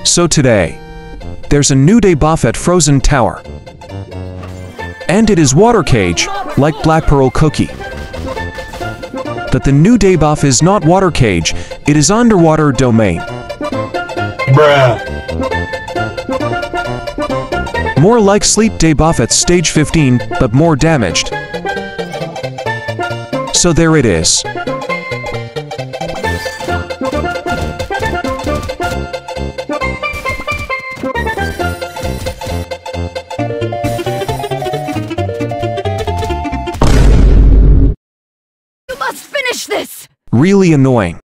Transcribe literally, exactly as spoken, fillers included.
So today, there's a new debuff at Frozen Tower. And it is water cage, like Black Pearl Cookie. But the new debuff is not water cage, it is underwater domain. Bruh. More like sleep debuff at stage fifteen, but more damaged. So there it is. You must finish this! Really annoying.